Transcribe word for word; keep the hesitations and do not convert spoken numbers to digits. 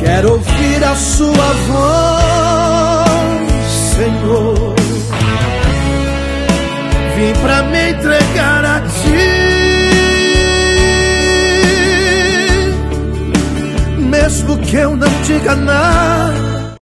Quero ouvir a sua voz, Senhor. Vim pra me entregar a ti. Mesmo que eu não diga nada,